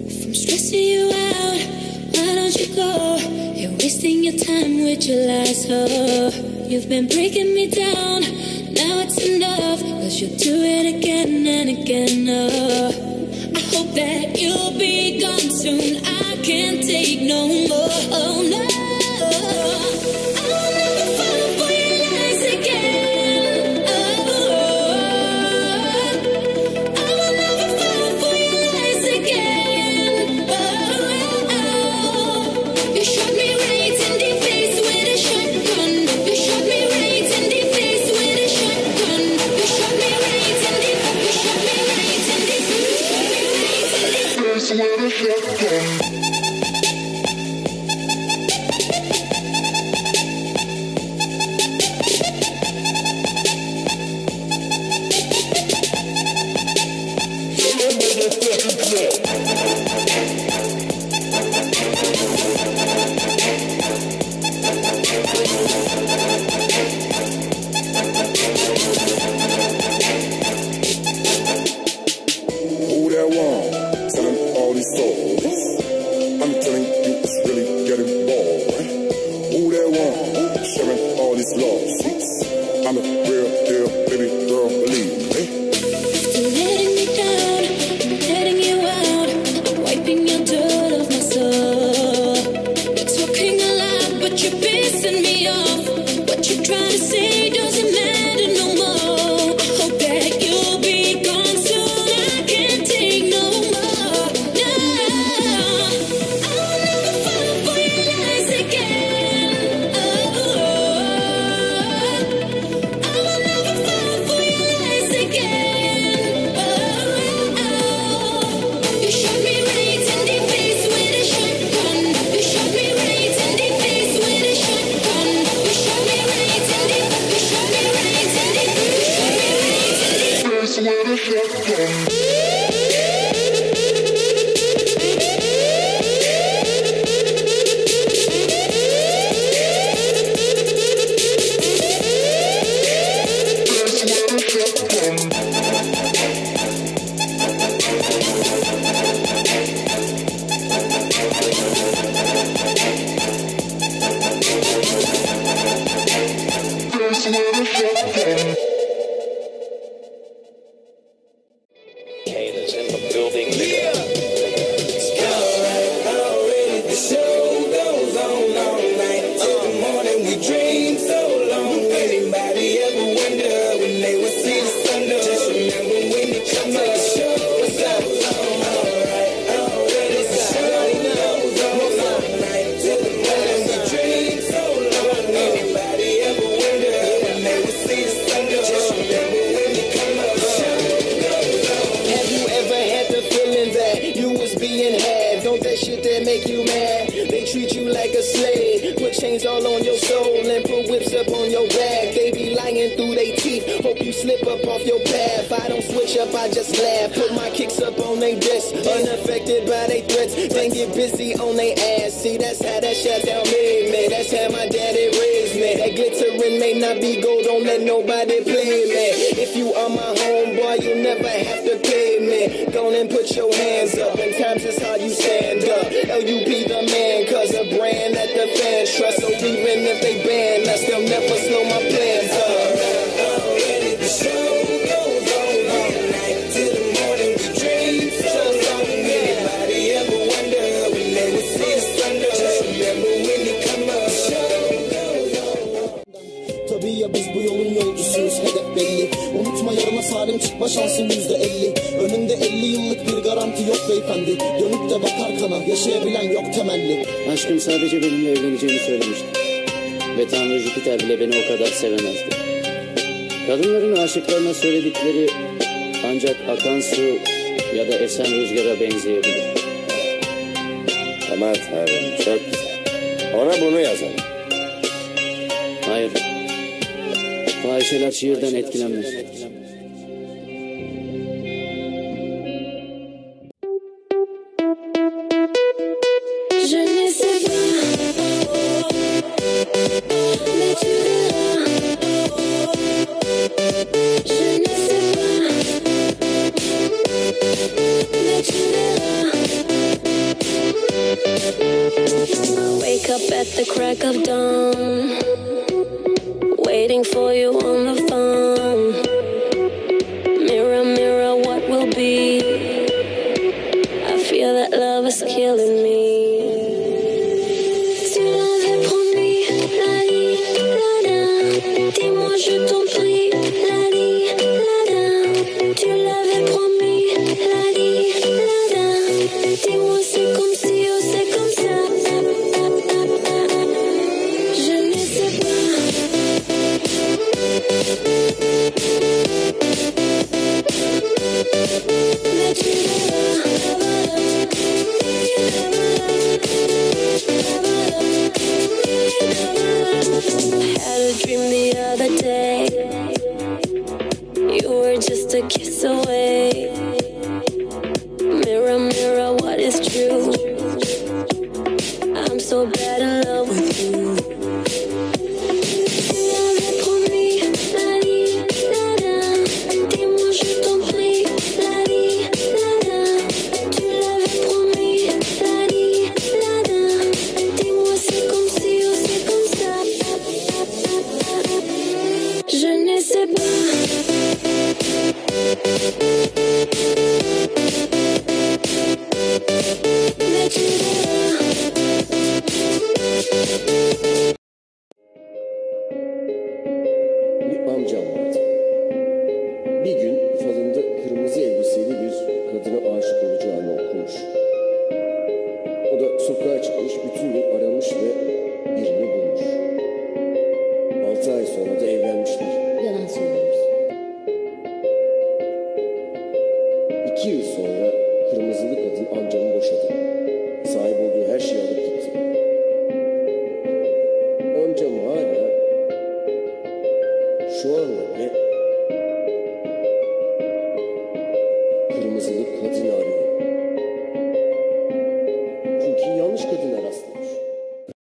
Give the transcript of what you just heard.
I'm stressing you out, why don't you go? You're wasting your time with your lies, oh. You've been breaking me down, now it's enough, 'cause you'll do it again and again, oh. I hope that you'll be gone soon, I can't take no more, oh no. I'll never fall for your lies again, oh. I will never fall for your lies again, oh. You shot me right in the face with a shotgun. You shot me right in the face with a shotgun. You shot me right in the, you shot me right in the, you shot me right in the face with a shotgun. Aşkım sadece benimle evleneceğini söylemişti. Ve Tanrı Jüpiter bile beni o kadar sevemezdi. Kadınların aşıklarına söyledikleri ancak akan su ya da esen rüzgara benzeyebilir. Aman Tanrım, çok güzel. Ona bunu yazalım. Hayır. Fahişeler şiirden etkilenmez. Je ne sais pas, mais tu verras. just a kiss away. Mirror, mirror, what is true? I'm so bad in love with you. Tu l'avais promis, la di, la da. Dis-moi je t'en prie, la di, la da. Tu l'avais promis, la di, la da. Dis-moi c'est comme si ou c'est comme ça. Je ne sais pas. Mais tu verras. Bir amcam vardı. Bir gün falında kırmızı elbiseli bir kadına aşık olacağını okumuş. O da sokağa çıkmış, bütün gün aramış ve birini bulmuş. 6 ay sonra da evlenmişler. Yalan söylüyoruz. 2 yıl sonra kırmızılı kadın amcamı boşadı. Sahip olduğu her şeyi alıp gitti. Amcam hala şu anda bile kırmızılı kadın arıyor.